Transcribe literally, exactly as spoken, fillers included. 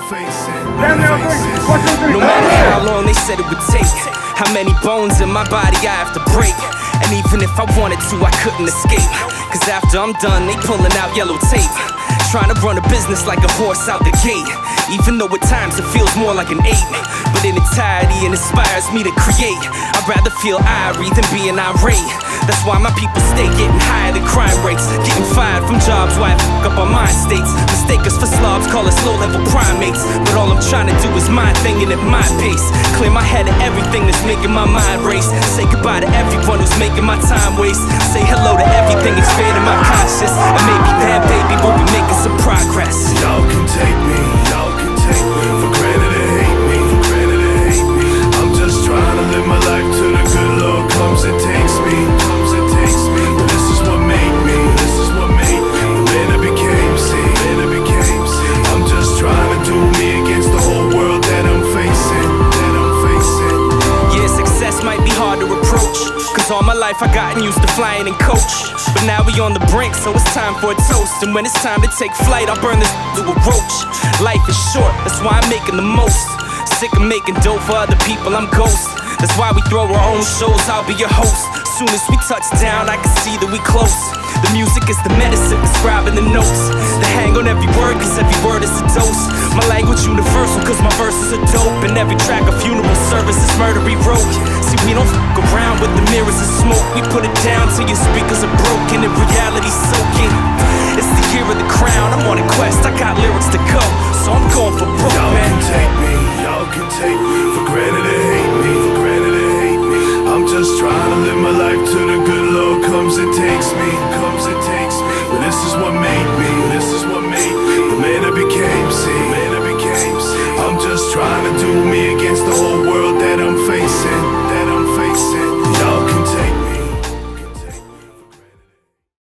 facing. No matter how long they said it would take, how many bones in my body I have to break. And even if I wanted to, I couldn't escape. Cause after I'm done, they pulling out yellow tape, trying to run a business like a horse out the gate. Even though at times it feels more like an eight, but in entirety it inspires me to create. I'd rather feel irie than being irate. That's why my people stay getting higher than crime rates, getting fired from jobs why I fuck up our mind states. Mistake us for slobs, call us low-level primates. But all I'm trying to do is my thing and at my pace. Clear my head of everything that's making my mind race. Say goodbye to everyone who's making my time waste. Say hello to everything expanding my conscience. And maybe that baby will be making some progress. Y'all can take me, y'all can take me for granted and hate me, for granted and hate me. I'm just trying to live my life till the good Lord comes and takes me, comes and takes me. This is what made me, this is what made me the man I became, see, man I became, see. I'm just trying to do me against the whole world that I'm facing, that I'm facing. Yeah, success might be hard to approach, cause all my life I gotten used to flying in coach. But now we on the brink, so it's time for a toast. And when it's time to take flight, I'll burn this to a roach. Life is short, that's why I'm making the most. Sick of making dough for other people, I'm ghost. That's why we throw our own shows, I'll be your host. Soon as we touch down, I can see that we close. The music is the medicine, prescribing the notes. The hang on every word, cause every word is a dose. My language universal, cause my verses are dope. And every track a funeral service is murder rewrote. See, we don't fuck around with the mirrors and smoke. We put it down till your speakers are broken and reality's soaking. It's the year of the crown, I'm on a quest, I got lyrics to go, so I'm going for broke, y'all man. Y'all can take me, y'all can take me for granted and hate me, for granted and hate me. I'm just trying to live my life till the good Lord comes and takes me.